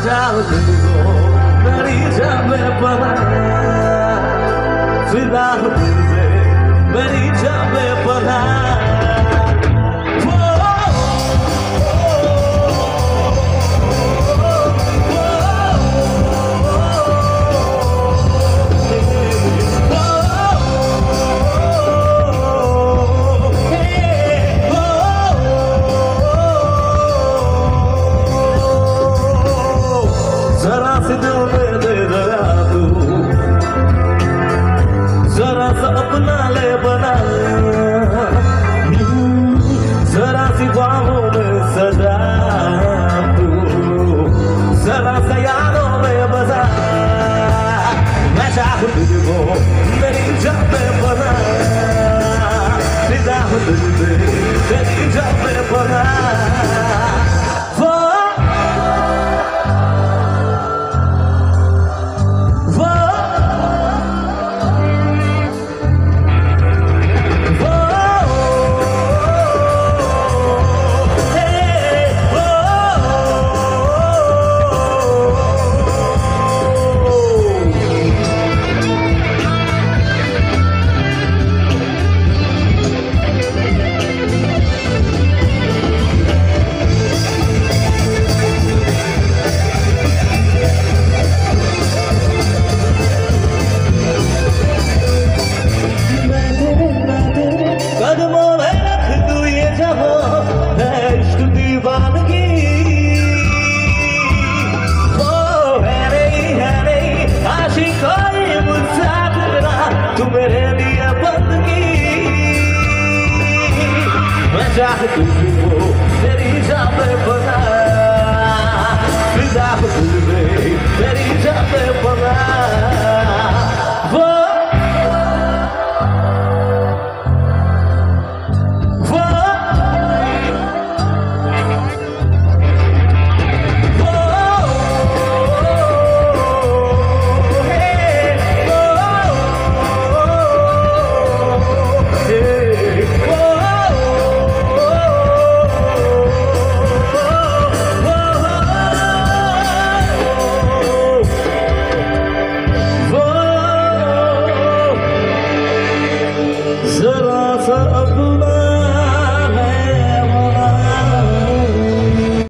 चाहूं तुझको मेरी जान में पना फिदा हूँ तुझे मेरी जान में पना जरा सी दिल में दे दया तू जरा सा अपना ले बना जरा सी ख्वाबों में सजा तू जरा सा यादों में बसा मैं चाहूं तुझको मेरी जान में बना फिदा हूं तुझे मेरी जान में बना तू मेरे लिए बंदगी मैं चाहती